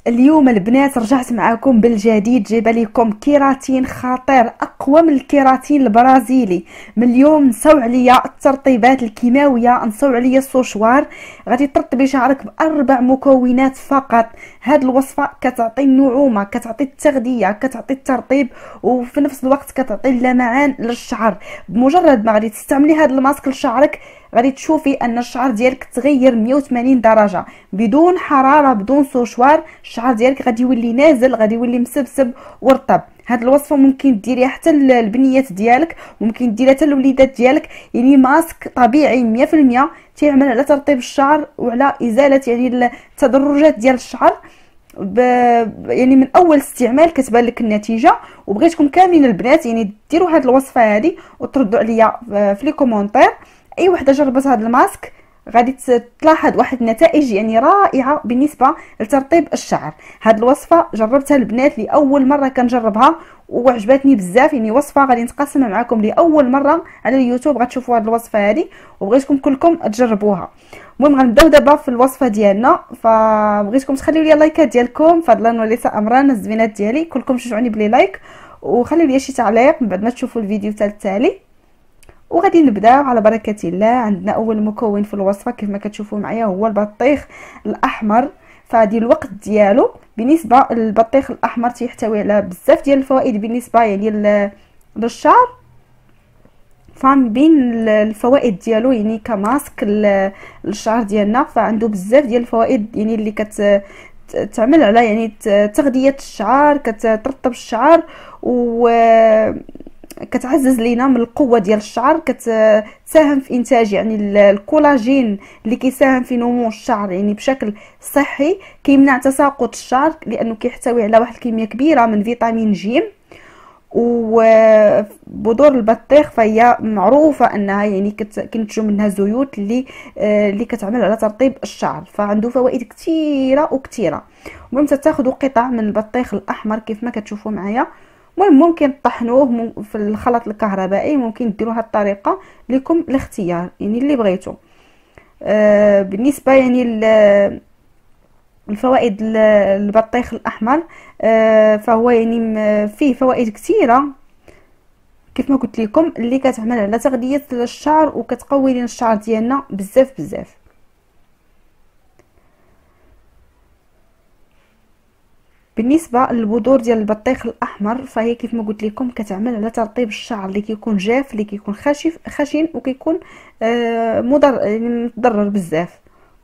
اليوم البنات رجعت معكم بالجديد، جايبه لكم كيراتين خطير اقوى من الكيراتين البرازيلي. من اليوم نساو عليا الترطيبات الكيماويه، نساو عليا السوشوار. غادي ترطبي شعرك باربع مكونات فقط. هاد الوصفه كتعطي النعومه، كتعطي التغذيه، كتعطي الترطيب، وفي نفس الوقت كتعطي اللمعان للشعر. بمجرد ما غادي تستعملي هاد الماسك لشعرك غادي تشوفي ان الشعر ديالك تغير 180 درجه، بدون حراره، بدون سوشوار. الشعر ديالك غادي يولي نازل، غادي يولي مسبسب ورطب. هاد الوصفه ممكن ديريها حتى للبنيات ديالك، ممكن ديريها حتى للوليدات ديالك. يعني ماسك طبيعي 100% تيعمل على ترطيب الشعر وعلى ازاله يعني التدرجات ديال الشعر. يعني من اول استعمال كتبان لك النتيجه. وبغيتكم كاملين البنات يعني ديروا هاد الوصفه هذه وتردوا عليا في لي كومونتير. اي وحده جربت هذا الماسك غادي تلاحظ واحد النتائج يعني رائعه بالنسبه لترطيب الشعر. هاد الوصفه جربتها البنات لاول مره كنجربها وعجبتني بزاف. يعني وصفه غادي نتقاسمها معكم لاول مره على اليوتيوب، غتشوفوا هاد الوصفه هذه وبغيتكم كلكم تجربوها. المهم غنبداو دابا في الوصفه ديالنا، فبغيتكم تخليو لي اللايكات ديالكم فضلا وليس امرا. الزوينات ديالي كلكم شجعوني بلي لايك، وخليو لي شي تعليق من بعد ما تشوفوا الفيديو تاع التالي. وغادي نبداو على بركه الله. عندنا اول مكون في الوصفه كيف ما كتشوفوا معايا هو البطيخ الاحمر. فهادي الوقت ديالو بالنسبه للبطيخ الاحمر تيحتوي على بزاف ديال الفوائد بالنسبه يعني للشعر. فمن بين الفوائد ديالو يعني كماسك للشعر ديالنا، فعنده بزاف ديال الفوائد يعني اللي تعمل على يعني تغذيه الشعر، كترطب الشعر، و كتعزز لينا من القوه ديال الشعر، كتساهم في انتاج يعني الكولاجين اللي كيساهم في نمو الشعر يعني بشكل صحي. كيمنع تساقط الشعر لانه كيحتوي على واحد الكميه كبيره من فيتامين ج. وبذور البطيخ فهي معروفه انها يعني كينتجوا منها زيوت اللي كتعمل على ترطيب الشعر، فعنده فوائد كثيره وكثيره. المهم تاخذوا قطع من البطيخ الاحمر كيف ما كتشوفوا معايا. المهم ممكن تطحنوه في الخلط الكهربائي، ممكن ديروا هذه الطريقه لكم الاختيار يعني اللي بغيتو. بالنسبه يعني الفوائد البطيخ الاحمر، فهو يعني فيه فوائد كثيره كيف ما قلت لكم، اللي كتعمل على تغذيه الشعر وكتقوي لنا الشعر ديالنا بزاف بزاف. بالنسبه للبذور ديال البطيخ الاحمر فهي كيف ما قلت لكم كتعمل على ترطيب الشعر اللي كيكون جاف، اللي كيكون خشن وكيكون مضر بزاف.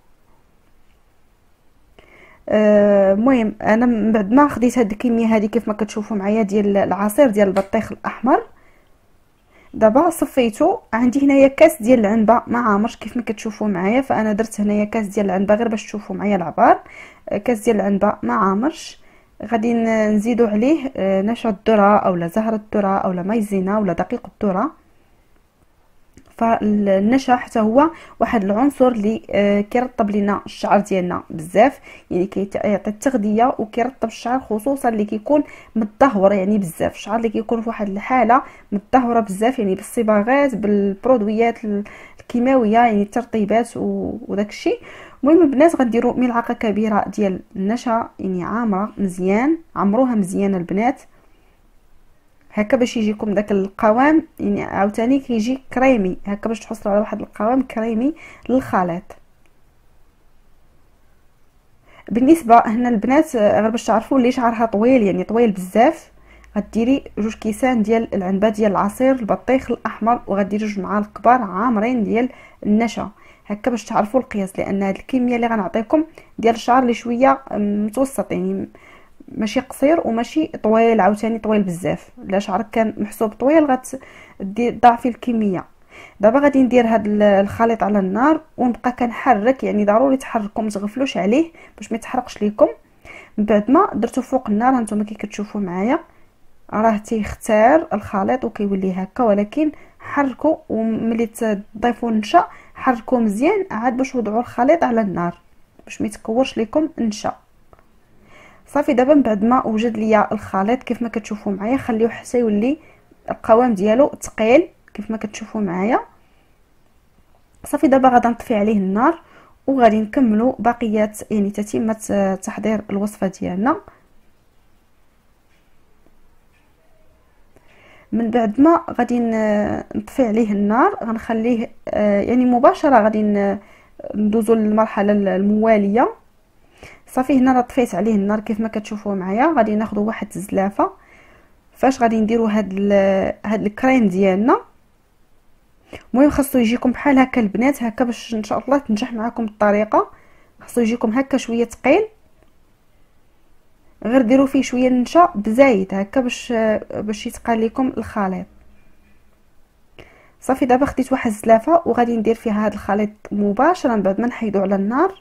المهم انا من بعد ما خديت هاد الكميه هذه كيف ما كتشوفوا معايا ديال العصير ديال البطيخ الاحمر، دابا صفيته. عندي هنايا كاس ديال العنبه ما عامرش كيف ما كتشوفوا معايا، فانا درت هنايا كاس ديال العنبه غير باش تشوفوا معايا العبار. كاس ديال العنبه ما عامرش. غادي نزيدو عليه نشا الذره اولا زهر الذره اولا مايزينا ولا دقيق الذره. فالنشا حتى هو واحد العنصر اللي كيرطب لنا الشعر ديالنا بزاف، يعني كيعطي التغذيه وكيرطب الشعر، خصوصا اللي كيكون متدهور يعني بزاف. الشعر اللي كيكون في واحد الحاله متدهوره بزاف يعني بالصباغات بالبرودويات الكيماويه يعني الترطيبات وداك الشيء. المهم البنات غنديروا ملعقه كبيره ديال النشا يعني عامره مزيان، عمروها مزيان البنات هكا باش يجيكم داك القوام يعني عاوتاني كيجي كريمي هكا باش تحصلوا على واحد القوام كريمي للخليط. بالنسبه هنا البنات غير باش تعرفوا اللي شعرها طويل يعني طويل بزاف، غديري 2 كيسان ديال العنبه ديال العصير البطيخ الاحمر، وغديري 2 معالق كبار عامرين ديال النشا هكا باش تعرفوا القياس، لان هاد الكميه اللي غنعطيكم ديال الشعر اللي شويه متوسط يعني ماشي قصير وماشي طويل عاوتاني طويل بزاف. الا شعرك كان محسوب طويل غتدير ضعفي الكميه. دابا غادي ندير هاد الخليط على النار ونبقى كنحرك، يعني ضروري تحركوا ما تغفلوش عليه باش ما يتحرقش لكم. من بعد ما درتو فوق النار هانتوما كي كتشوفوا معايا راه تيختار الخليط وكيولي هكا، ولكن حركوا وملي تضيفوا النشا حركوا مزيان عاد باش وضعوا الخليط على النار باش ما يتكورش لكم النشا. صافي دابا من بعد ما وجد ليا الخليط كيف ما كتشوفوا معايا خليوه حتى يولي القوام ديالو ثقيل كيف ما كتشوفوا معايا. صافي دابا غادا نطفي عليه النار وغادي نكملوا بقيات يعني تتمه تحضير الوصفه ديالنا. من بعد ما غادي نطفي عليه النار، غنخليه يعني مباشره غادي ندوزو للمرحله المواليه. صافي هنا راه طفيت عليه النار كيف ما كتشوفوا معايا. غادي ناخذ واحد الزلافه فاش غادي نديروا هاد الكريم ديالنا. المهم خاصو يجيكم بحال هكا البنات، هكا باش ان شاء الله تنجح معكم الطريقه. خاصو يجيكم هكا شويه ثقيل، غير ديروا فيه شويه نشا بزايد هكا باش يتقال لكم الخليط. صافي دابا خديت واحد الزلافه وغادي ندير فيها هذا الخليط مباشره بعد ما نحيدو على النار.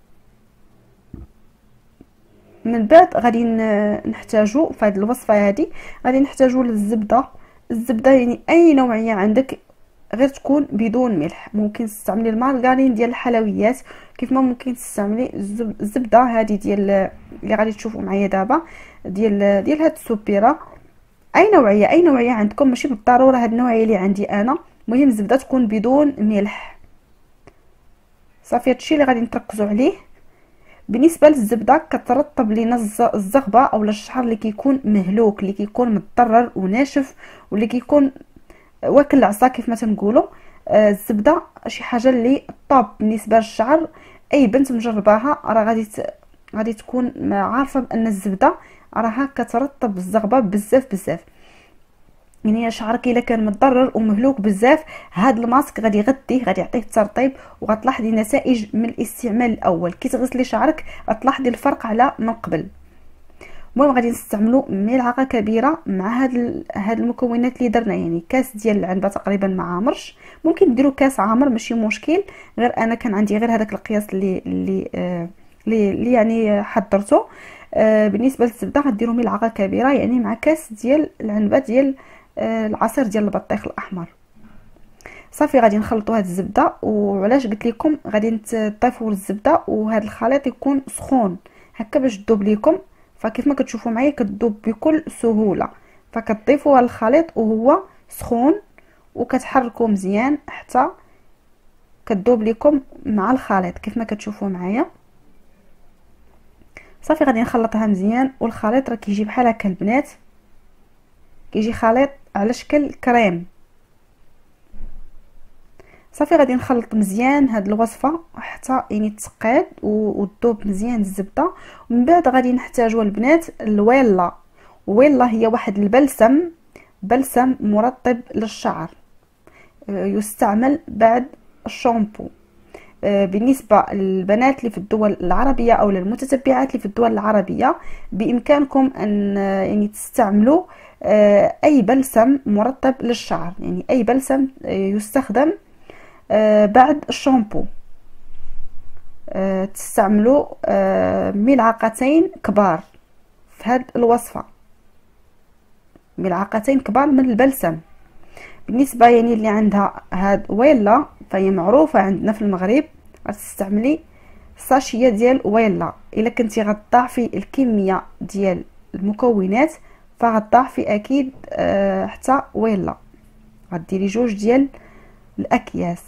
من بعد غادي نحتاجو في هذه الوصفه هذه غادي نحتاجو للزبده. الزبده يعني اي نوعيه عندك، غير تكون بدون ملح. ممكن تستعملي المارغرين ديال الحلويات، كيف ما ممكن تستعملي الزبده هذه ديال اللي غادي تشوفوا معايا دابا ديال هاد السوبيره. اي نوعيه عندكم، ماشي بالضروره هاد النوعيه اللي عندي انا. المهم الزبده تكون بدون ملح. صافي هادشي اللي غادي نتركزوا عليه. بالنسبه للزبده كترطب لينا الزغبه اولا الشعر اللي كيكون مهلوك، اللي كيكون مضطرر وناشف، واللي كيكون واكل العصا كيف ما تنقولوا. الزبده شي حاجه اللي طاب بالنسبه للشعر. اي بنت مجرباها راه غادي تكون عارفه بان الزبده راها كترطب الزغبه بزاف. يعني شعرك الا كان متضرر ومهلوك بزاف، هاد الماسك غادي يغطيه، غادي يعطيه الترطيب، وغتلاحظي نتائج من الاستعمال الاول. كي تغسلي شعرك غتلاحظي الفرق على من قبل. المهم غادي نستعملوا ملعقه كبيره مع هاد المكونات اللي درنا، يعني كاس ديال العنبه تقريبا ما عامرش. ممكن ديروا كاس عامر ماشي مشكل، غير انا كان عندي غير هذاك القياس اللي يعني حضرته. بالنسبه للزبده غديروا ملعقه كبيره يعني مع كاس ديال العنبه ديال العصير ديال البطيخ الاحمر. صافي غادي نخلطوا هاد الزبده. وعلاش قلت لكم غادي تضيفوا الزبده وهذا الخليط يكون سخون هكا باش تذوب لكم. فكيف ما كتشوفوا معايا كتذوب بكل سهوله. فكتضيفوا هذا الخليط وهو سخون وكتحركوا مزيان حتى كتذوب لكم مع الخليط كيف ما كتشوفوا معايا. صافي غادي نخلطها مزيان. والخليط راه كيجي بحال هكا البنات، كيجي خليط على شكل كريم. صافي غادي نخلط مزيان هاد الوصفه حتى يعني تقاد وتذوب مزيان الزبده. ومن بعد غادي نحتاجوا البنات الويلا. ويلا هي واحد بلسم مرطب للشعر، يستعمل بعد الشامبو. بالنسبه للبنات اللي في الدول العربيه او للمتتبعات اللي في الدول العربيه، بامكانكم ان يعني تستعملوا اي بلسم مرطب للشعر، يعني اي بلسم يستخدم بعد الشامبو. تستعملوا ملعقتين كبار في هذه الوصفه، ملعقتين كبار من البلسم. بالنسبه يعني اللي عندها هاد ويلا فهي معروفه عندنا في المغرب، غتستعملي ساشيه ديال ويلا. الا كنتي غتضاعفي الكميه ديال المكونات فغتضاعفي اكيد حتى ويلا، غديري 2 ديال الاكياس.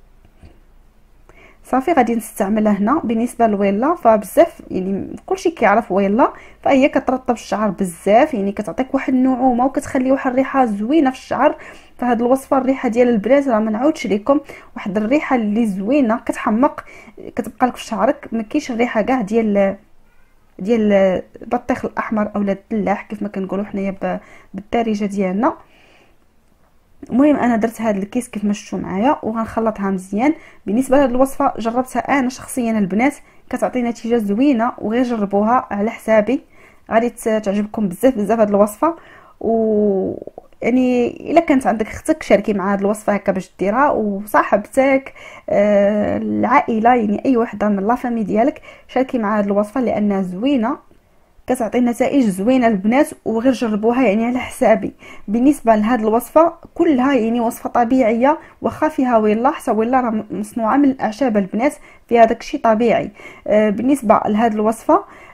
صافي غادي نستعملها هنا. بالنسبه لويلا فبزاف يعني كلشي كيعرف ويلا، فهي كترطب الشعر بزاف، يعني كتعطيك واحد النعومه وكتخلي واحد الريحه زوينه في الشعر. فهاد الوصفه الريحه ديال البنات راه ما نعاودش لكم، واحد الريحه اللي زوينه كتحمق كتبقى لك في شعرك. ما كاينش الريحه كاع ديال البطيخ الاحمر اولا الدلاح كيف ما كنقولوا حنايا بالدارجه ديالنا. المهم انا درت هذا الكيس كيف ما شفتوا معايا وغنخلطها مزيان. بالنسبه لهاد الوصفه جربتها انا شخصيا البنات، كتعطي نتيجه زوينه، وغير جربوها على حسابي غادي تعجبكم بزاف هاد الوصفه. و يعني الا كانت عندك اختك شاركي مع هاد الوصفه هكا باش ديرها، وصاحبتك العائله يعني اي وحده من لا فامي ديالك شاركي مع هاد الوصفه لانها زوينه كتعطي نتائج زوينه البنات، وغير جربوها يعني على حسابي. بالنسبه لهاد الوصفه كلها يعني وصفه طبيعيه، واخا فيها ويلا حتى ويلا راه مصنوعه من الاعشاب البنات، فيها داكشي طبيعي. بالنسبه لهاد الوصفه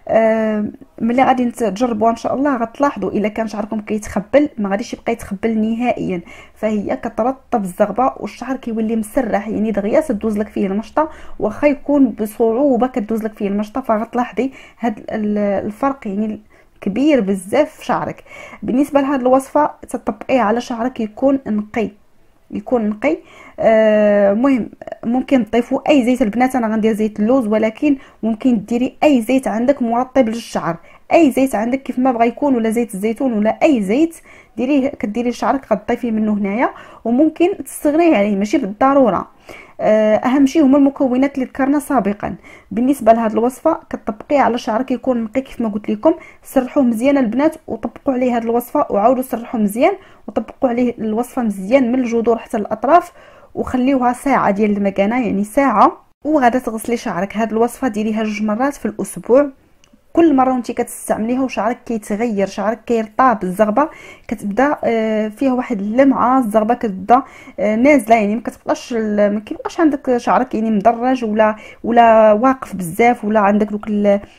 ملي غادي تجربوها ان شاء الله غتلاحظوا الا كان شعركم كيتخبل ما غاديش يبقى يتخبل نهائيا. فهي كترطب الزغبه والشعر كيولي مسرح، يعني دغيا تدوز لك فيه المشطه، واخا يكون بصعوبه كدوز لك فيه المشطه فغتلاحظي هاد الفرق يعني كبير بزاف في شعرك. بالنسبه لهاد الوصفه تطبقيها على شعرك يكون نقي، يكون نقي. مهم ممكن تضيفوا اي زيت. البنات انا غندير زيت اللوز، ولكن ممكن ديري اي زيت عندك مرطب للشعر، اي زيت عندك كيف ما بغى يكون، ولا زيت الزيتون ولا اي زيت ديريه كديري لشعرك غتضيفي منه هنايا. وممكن تستغني عليه ماشي بالضروره. اهم شيء هما المكونات اللي ذكرنا سابقا. بالنسبه لهاد الوصفه كتطبقيها على شعرك يكون نقي كيف ما قلت لكم. سرحوه مزيان البنات وطبقوا عليه هاد الوصفه، وعاودوا سرحوه مزيان وطبقوا عليه الوصفه مزيان من الجذور حتى الاطراف، وخليوها ساعه ديال المكانه، يعني ساعه. وغادا تغسلي شعرك. هاد الوصفه ديريها 2 مرات في الاسبوع، كل مره وانت كتستعمليها وشعرك كيتغير، شعرك كيرطاب، الزغبه كتبدا فيها واحد اللمعه، الزغبه كتبدا نازله، يعني ما كيبقاش عندك شعرك يعني مدرج ولا واقف بزاف، ولا عندك دوك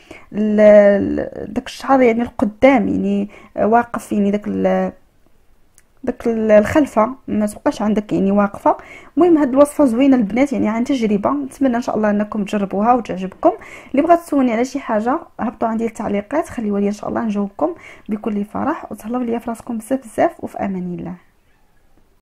داك الشعر يعني القدام يعني واقف، يعني داك الخلفه ما تبقاش عندك يعني واقفه. المهم هاد الوصفه زوينه البنات يعني عن تجربه، نتمنى ان شاء الله انكم تجربوها وتعجبكم. اللي بغات تسولني على شي حاجه هبطوا عندي التعليقات، خليوها لي ان شاء الله نجاوبكم بكل فرح. وتهلاو ليا في راسكم بزاف بزاف، وفي امان الله.